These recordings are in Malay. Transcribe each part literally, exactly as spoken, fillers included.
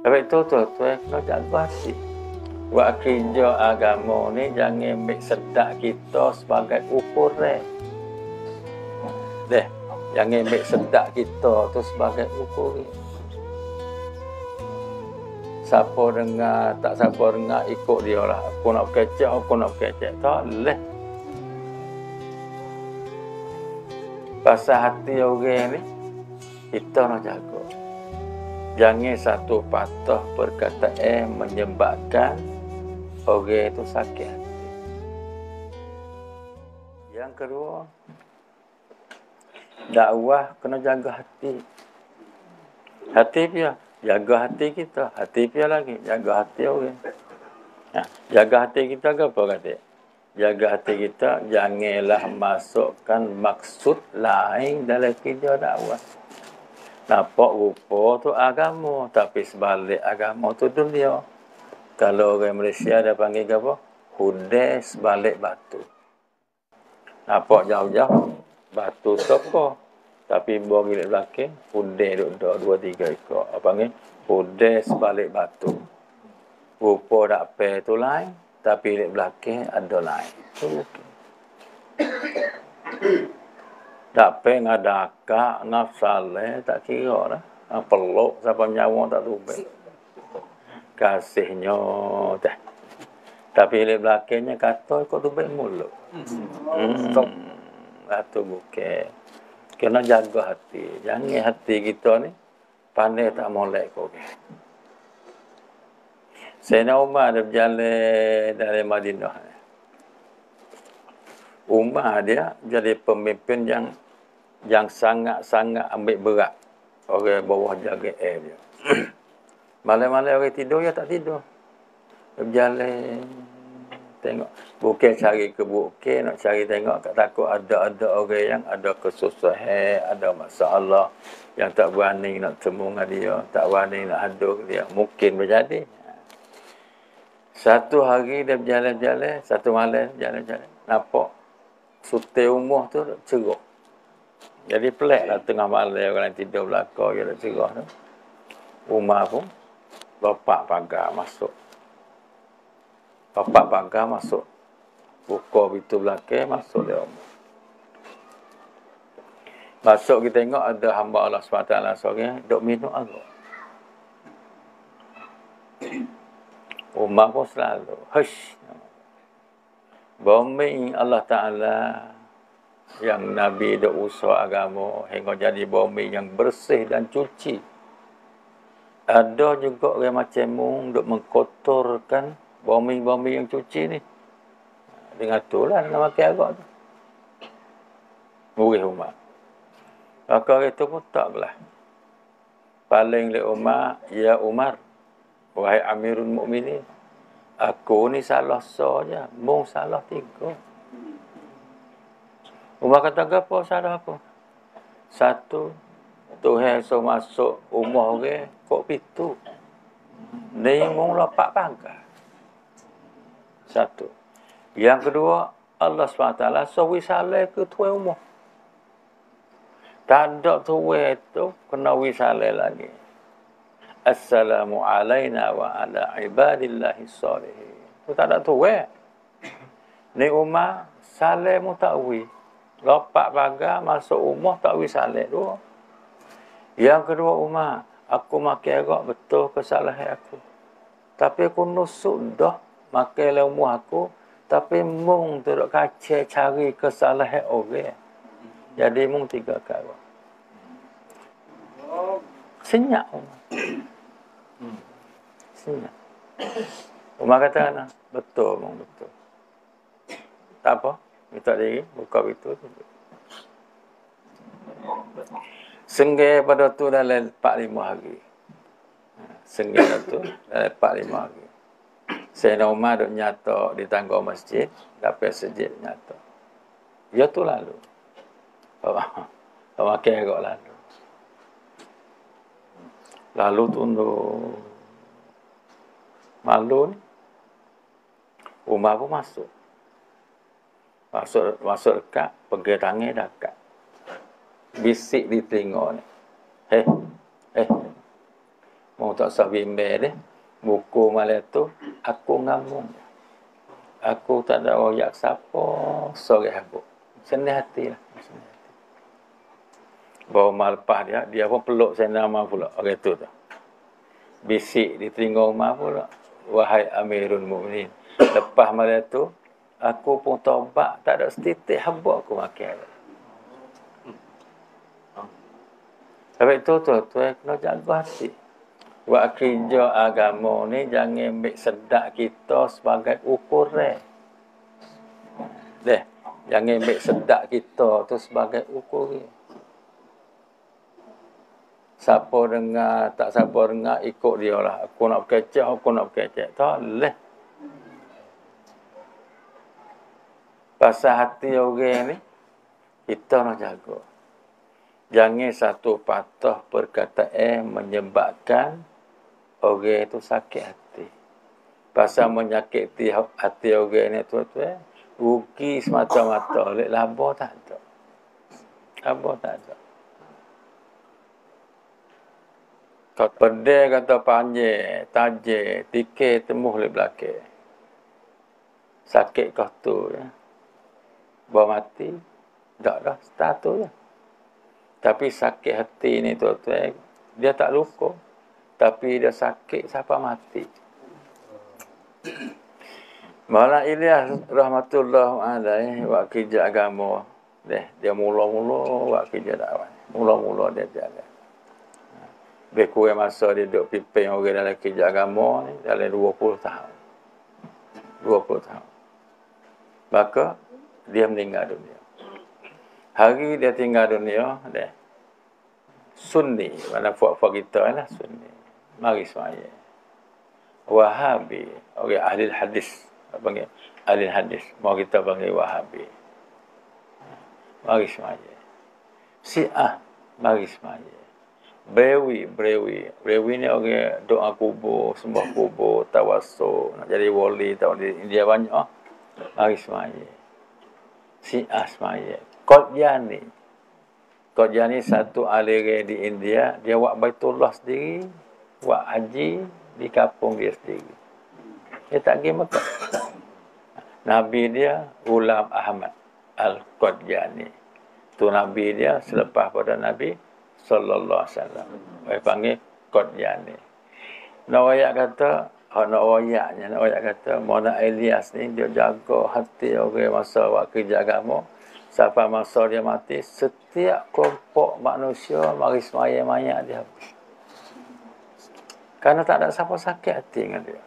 Tapi tu tu tu kena jaga hati. Buat kerja agama ni jangan ambil sedak kita sebagai ukur eh. Deh, jangan ambil sedak kita tu sebagai ukur. Siapa dengar, tak siapa dengar, ikut dia lah. Aku nak kecek, aku nak kecek. Tak boleh. Pasal hati orang ni, kita nak jaga. Jangan satu patah perkataan menyebabkan orang itu sakit hati. Yang kedua, dakwah kena jaga hati. Hati dia, jaga hati kita. Hati dia lagi, jaga hati orang. Ha, jaga hati kita ke apa kata? Jaga hati kita, janganlah masukkan maksud lain dalam kerja dakwah. Nampak rupa tu agama, tapi sebalik agama tu dunia. Kalau orang Malaysia ada panggil apa? Hudai sebalik batu. Nampak jauh-jauh, batu toko. Tapi buah gilik belakang, hudai duduk dua tiga ekor. Apa panggil? Hudai sebalik batu. Rupa tak pair tu lain, tapi gilik belakang ada lain. Tu okay. Tak pengen ada akak, nafsaleh, tak kira lah. Peluk, siapa nyawa tak tubik. Kasihnya, dah. Tapi di belakangnya kata, kau tubik mulut. Hmm. Itu bukan. Kena jaga hati. Jangan hati kita ni, pandai tak molek kau. Sayyidina Umar ada berjalan dari Madinah. Umar dia jadi pemimpin yang yang sangat-sangat ambil berat orang bawah jaga air dia. Malam-malam orang tidur, dia tak tidur. Dia berjalan, tengok. Bukan cari ke bukit, nak cari tengok. Takut ada-ada orang yang ada kesusahan, ada masalah, yang tak berani nak temu dengan dia, tak berani nak hadur dia. Mungkin berjadi. Satu hari dia berjalan-jalan, satu malam berjalan-jalan. Nampak sutai rumah tu cerah. Jadi pelik lah tengah malam orang tidur belakang, dia dah cerah tu. Umar pun lopak pagar masuk. Lopak pagar masuk. Buka pintu belakang, masuk dia rumah. Masuk kita tengok ada hamba Allah subhanahu wa taala seorang duk minum arak. Umar pun selalu hush. Bumi Allah Ta'ala yang Nabi dah usah agama hingga jadi bumi yang bersih dan cuci. Ada juga orang macam mu duk mengkotorkan bumi-bumi yang cuci ni. Dengan itulah nama makan agak tu. Murih Umar. Maka orang itu pun tak belah. Paling le Umar, ya Umar, wahai Amirul Mukminin, aku ni salah saja, mung salah tiga. Umar kata, apa salah apa? Satu, Tuhan so masuk rumah orang, kok pintu. Ni mung lopak pagar. Satu. Yang kedua, Allah subhanahu wa taala so wisalah ke tuan rumah. Tak ada tuan itu, kena wisalah lagi. Assalamu alaina wa ala ibadillahi salihin. Tu tak ada tuan. Ni Umar, salah mu tak wi. Lopak pagar masuk rumah tak wis saleh dua. Yang kedua Umar, aku makan arak betul kesalahan aku. Tapi aku nusuk dah makan rumah aku, tapi mung teruk kacau cari kesalahan orang. Jadi mung tiga kali. Senyap Umar. Senyap. Umar kata nah, betul mung betul. Tak apa. Minta diri, buka pintu tu. Sengai pada tu dalam empat lima hari. Sengai pada tu dalam empat lima hari. Sayyidina Umar duk nyata di tangga masjid, dapat sejid nyata. Ya tu lalu. Bawa makan agak lalu. Lalu tunduk. Malu ni. Umar pun masuk. Masuk masuk dekat, pergi tangan dekat. Bisik di telinga ni. Hei, hei. Mau tak sah bimbel dia. Buku malam tu, aku ngamung. Aku tak ada royak siapa, sore habuk. Senang hati lah. Bawa malpah dia, dia pun peluk saya nama pula. Orang tu tu. Bisik di telinga rumah pula. Wahai Amirul Mukminin. Lepas malam tu, aku pun taubat, tak ada setitik habuk aku makan. Sebab itu tu, tu kena jaga hati. Buat kerja agama ni jangan ambil sedak kita sebagai ukuran. Deh, jangan ambil sedak kita tu sebagai ukuran. Siapa dengar, tak siapa dengar, ikut dia lah. Aku nak berkecek, aku nak berkecek. Tak boleh. Pasal hati orang ni, kita nak jaga. Jangan satu patah perkataan menyebabkan orang itu sakit hati. Pasal menyakiti hati orang ni tuan-tuan, rugi semata-mata. Oleh laba tak ada. Laba tak ada. Kau pedih kata panjang, tajir, tikir temuh oleh belakang. Sakit kau tu ya. Bawa mati, tak dah status ya. Tapi sakit hati ni tuan-tuan, dia tak luka. Tapi dia sakit sampai mati. Maulana Ilyas rahmatullah alaihi buat kerja agama. Dia, dia mula-mula buat kerja dakwah. Mula-mula dia jalan. Lebih kurang masa dia duduk pimpin orang dalam kerja agama ni dalam dua puluh tahun. dua puluh tahun. Maka dia meninggal dunia. Hari dia tinggal dunia, dia Sunni, mana puak-puak kita lah Sunni. Mari semaya. Wahabi, orang ahli hadis, panggil ahli hadis. Mau kita panggil Wahabi. Mari semaya. Syiah, mari semaya. Brewi, Brewi. Brewi ni orang doa kubur, sembah kubur, tawassul, nak jadi wali, tak di India banyak. Mari semaya. Syiah semaya. Qadiani. Qadiani satu aliran di India, dia buat Baitullah sendiri, buat haji di kampung dia sendiri. Dia tak pergi Mekah. Nabi dia Ghulam Ahmad Al-Qadiani. Tu Nabi dia selepas pada Nabi sallallahu alaihi wasallam. Dia panggil Qadiani. Nak wayak kata, nak wayaknya, nak wayak kata, Maulana Ilyas ni dia jaga hati orang masa buat kerja agama. Sampai masa dia mati, setiap kelompok manusia mari semaya mayat dia habis. Kerana tak ada siapa sakit hati dengan dia.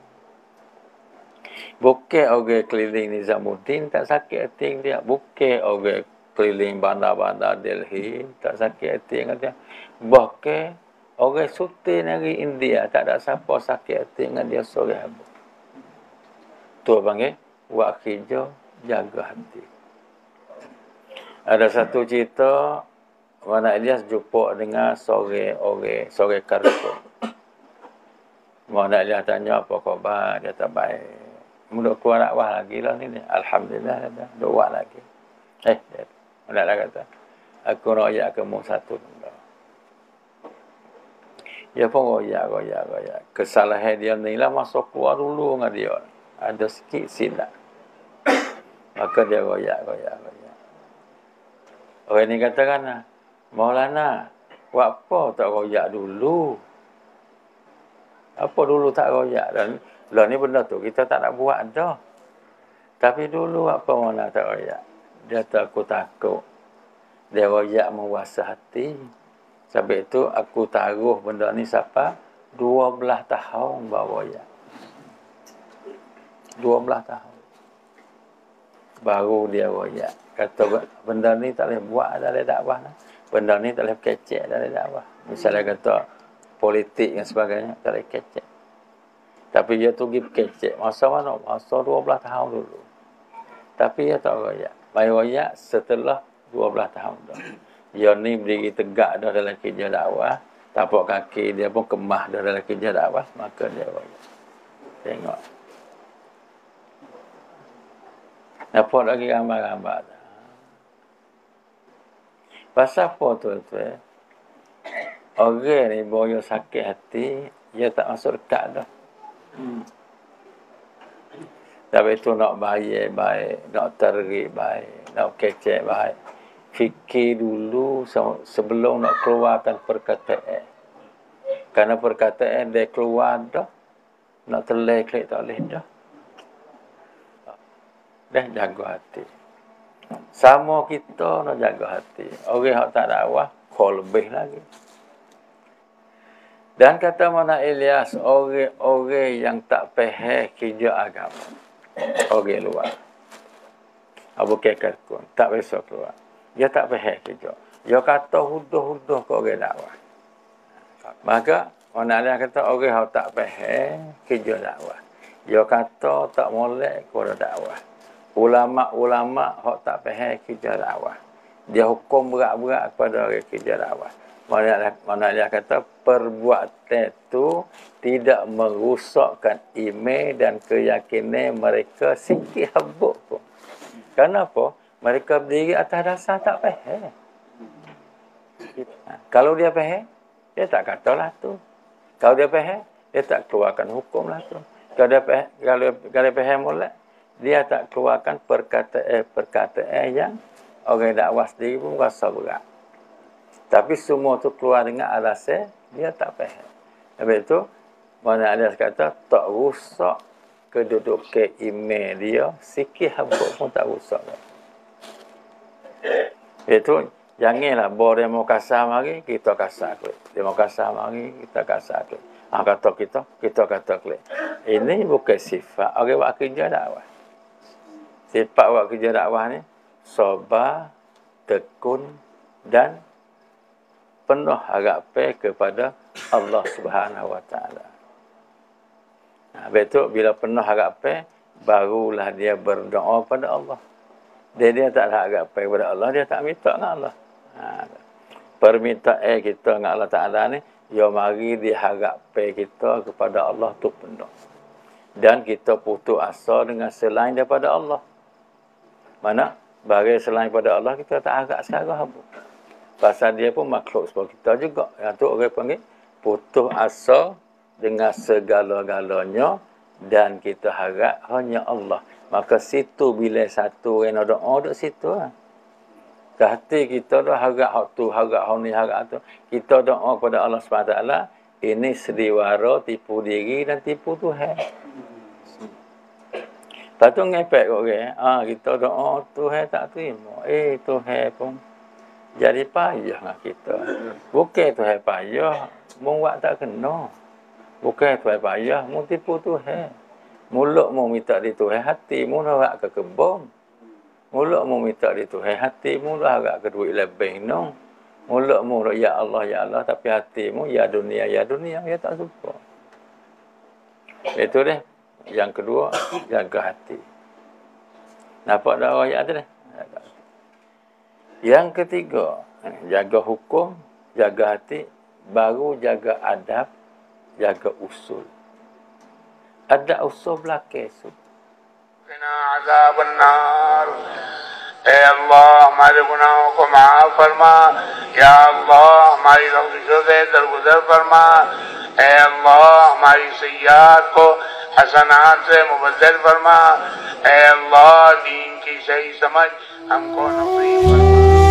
Bukan orang keliling Nizamuddin tak sakit hati dengan dia. Bukan orang keliling bandar-bandar Delhi tak sakit hati dengan dia. Bahkan orang sultan dari India tak ada siapa sakit hati dengan dia sore habis. Tu panggil buat kerja jaga hati. Ada satu cerita mana Ilyas jumpa dengan sore orang, sore Khartoum. Mana Ilyas tanya apa khabar, dia tak baik. Mudah keluar dakwah lagi lah ni. Alhamdulillah ada doa lagi. Eh, dia nak kata, aku royak kamu satu benda. Dia pun royak, royak, royak. Kesalahan dia ni lah masuk keluar dulu dengan dia. Ada sikit silap. Maka dia royak, royak, royak. Orang ni katakan, Maulana, buat apa tak royak dulu? Apa dulu tak royak? Dan lah ni benda tu kita tak nak buat dah. Tapi dulu apa Maulana tak royak? Dia takut takut. Dia royak menguasa hati. Sebab itu aku taruh benda ni sampai dua belas tahun baru royak. dua belas tahun. Baru dia royak. Kata benda ni tak boleh buat dalam dakwah. Benda ni tak boleh kecek dalam dakwah. Misalnya kata politik dan sebagainya, tak boleh kecek. Tapi dia tu pergi kecek. Masa mana? Masa dua belas tahun dulu. Tapi dia tak royak. Mai royak setelah dua belas tahun dah. Dia ni berdiri tegak dah dalam kerja dakwah. Tapak kaki dia pun kemah dah dalam kerja dakwah. Maka dia royak. Tengok. Nampak lagi gambar-gambar. Pasal apa tu tu eh? Orang ni boyo sakit hati, dia tak masuk dekat dah. Hmm. Tapi itu nak bayar baik, nak terik baik, nak kecek baik. Fikir dulu sebelum nak keluarkan perkataan. Karena perkataan dia keluar dah, nak terlek-lek tak boleh dah. Dah jaga hati. Sama kita nak jaga hati. Orang yang tak dakwah, kau lebih lagi. Dan kata Mana Ilyas, orang-orang yang tak faham kerja agama. Orang luar. Abu Kekar pun tak besok keluar. Dia tak faham kerja. Dia kata huduh-huduh ke orang dakwah. Maka Mana Ilyas kata orang yang tak faham kerja dakwah. Dia kata tak molek kepada dakwah. Ulama-ulama hok tak faham kerja dakwah. Dia hukum berat-berat kepada orang kerja dakwah. Mana dia kata perbuatan itu tidak merosakkan iman dan keyakinan mereka sikit habuk pun. Kenapa? Mereka berdiri atas dasar tak faham. Kalau dia faham, dia tak katalah tu. Kalau dia faham, dia tak keluarkan hukum lah tu. Kalau dia faham, kalau, kalau dia faham mulai, dia tak keluarkan perkataan-perkataan yang orang dakwah sendiri pun rasa berat. Tapi semua tu keluar dengan alasan dia tak faham. Habis itu, Mana Ilyas kata, tak rusak kedudukan iman dia, sikit habuk pun tak rusak. Itu, janganlah, bawa dia mau kasar mari, kita kasar klik. Dia mau kasar mari, kita kasar klik. Ah, kata kita, kita kata klik. Ini bukan sifat orang buat kerja dakwah. Sifat buat kerja dakwah ni, sabar, tekun, dan penuh harapan kepada Allah Subhanahu Wa Taala. Nah, betul bila penuh harapan, barulah dia berdoa pada Allah. Dia dia tak ada harapan kepada Allah, dia tak minta dengan Allah. Ha, permintaan kita dengan Allah Taala ni, ya mari diharapkan kita kepada Allah tu penuh. Dan kita putus asa dengan selain daripada Allah. Mana? Bagi selain pada Allah, kita tak harap sekarang habuk. Pasal dia pun makhluk seperti kita juga. Yang tu orang panggil putus asa dengan segala-galanya dan kita harap hanya Allah. Maka situ bila satu orang nak doa duduk situ lah. Hati kita dah harap hak tu, harap hak ni, harap tu. Kita doa kepada Allah subhanahu wa taala, ini sediwara tipu diri dan tipu Tuhan. Lepas tu ngepek kat orang. Ah, kita doa Tuhan tak terima. Eh, Tuhan pun jadi payah dengan kita. Bukan Tuhan payah, mu buat tak kena. Bukan Tuhan payah, mu tipu Tuhan. Mulut mu minta di Tuhan, hati mu nak ke kebun. Mulut mu minta di Tuhan, hati mu dah harap ke duit lebih no. Mulut mu ya Allah ya Allah, tapi hati mu ya dunia ya dunia, dia tak suka. Itu deh. Yang kedua, jaga hati. Nampak dah ayat tu dah. Yang ketiga, jaga hukum, jaga hati, baru jaga adab, jaga usul. Ada usul belakang usul. Kena azab an-nar. Eh Allah, हमारे गुनाहों को माफ फरमा. या अल्लाह, हमारी लफ्ज़ों से दरगुजर फरमा. ए अल्लाह, हमारी सय्यात को हसनात से मुबद्दल फरमा. ए अल्लाह, दीन की सही समझ हमको नसीब फरमा.